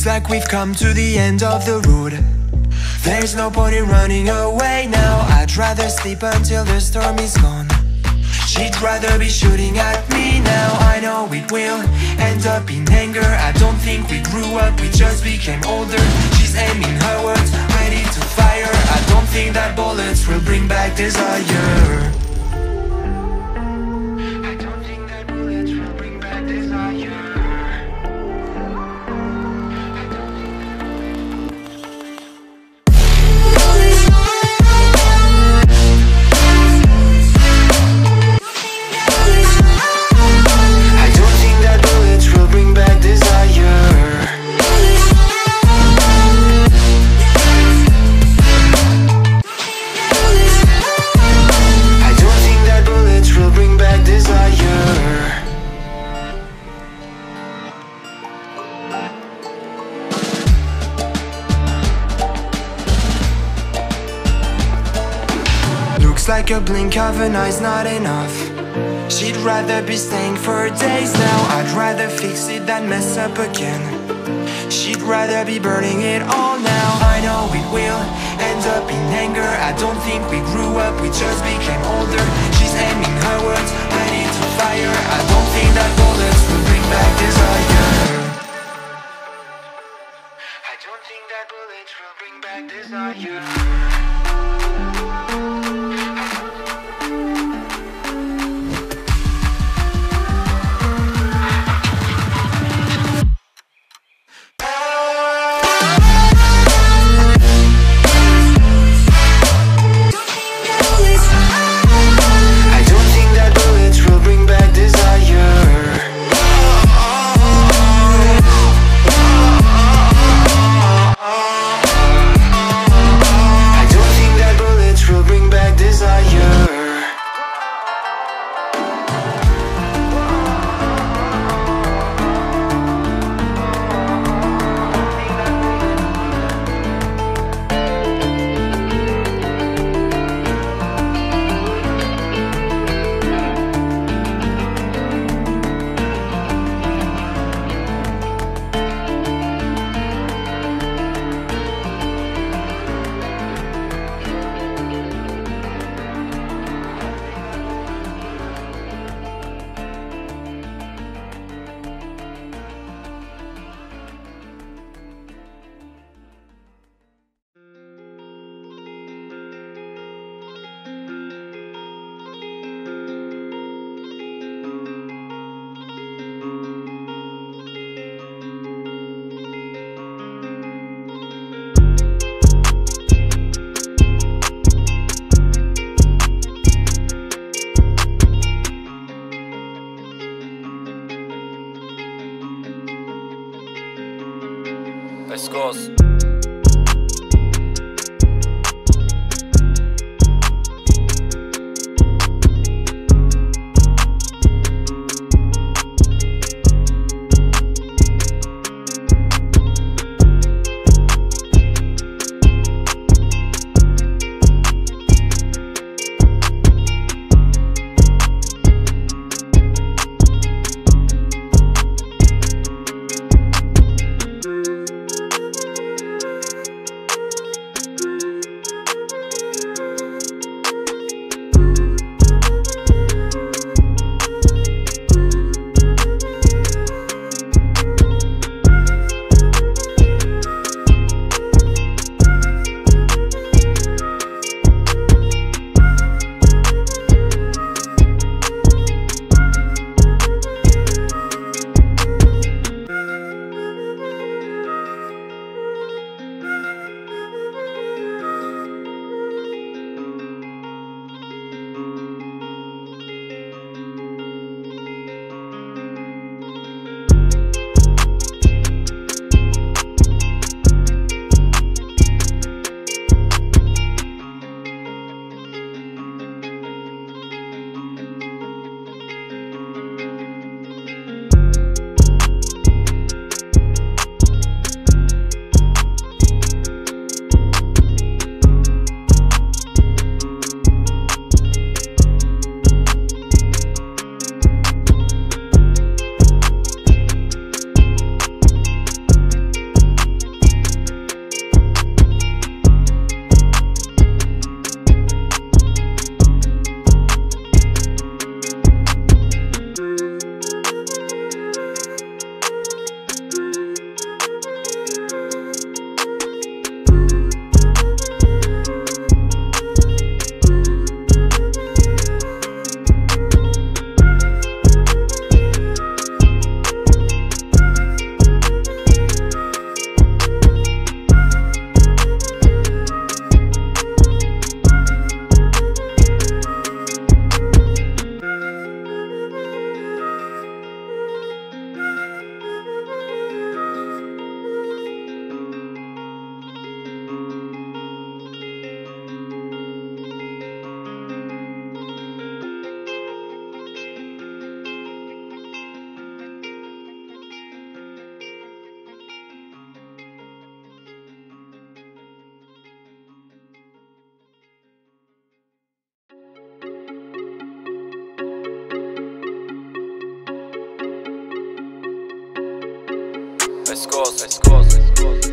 like we've come to the end of the road. There's no point in running away now. I'd rather sleep until the storm is gone. She'd rather be shooting at me now. I know it will end up in anger. I don't think we grew up, we just became older. She's aiming her words, ready to fire. I don't think that bullets will bring back desire. I don't think that bullets will bring back desire. Like a blink of an eye's not enough. She'd rather be staying for days now. I'd rather fix it than mess up again. She'd rather be burning it all now. I know it will end up in anger. I don't think we grew up, we just became older. She's aiming her words, ready to fire. I don't think that bullets will bring back desire. I don't think that bullets will bring back desire. Pescoço. pescoço.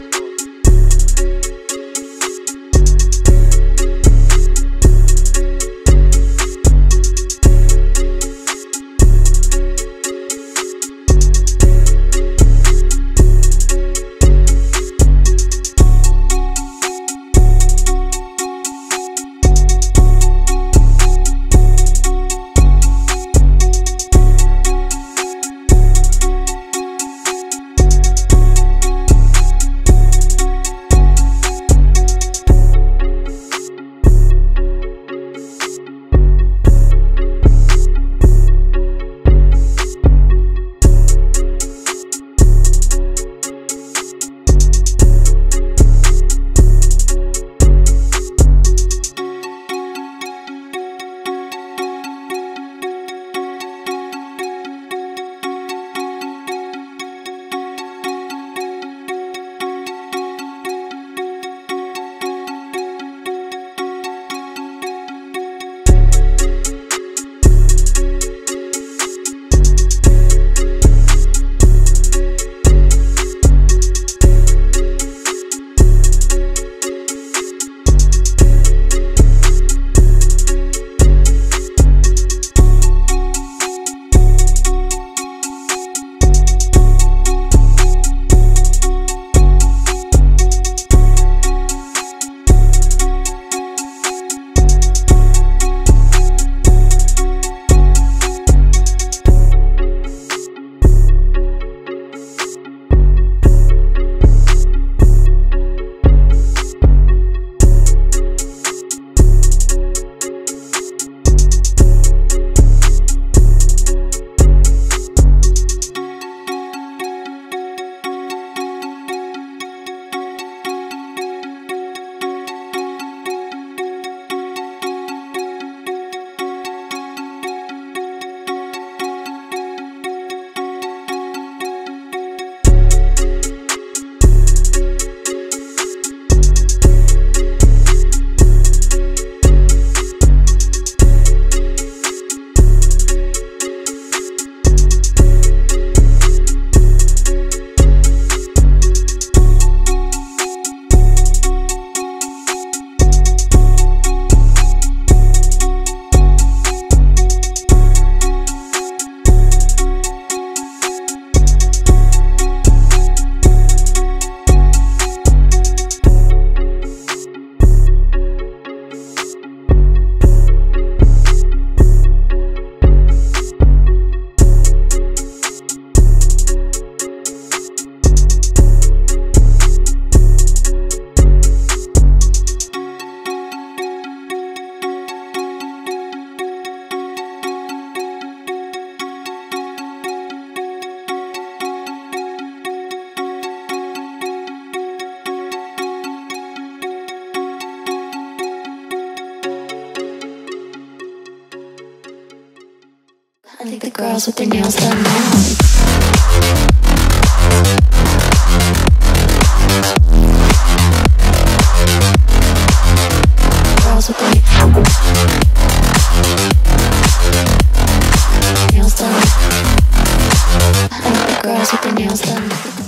I think the girls with their nails done now. Girls with their nails done. I think the girls with their nails done.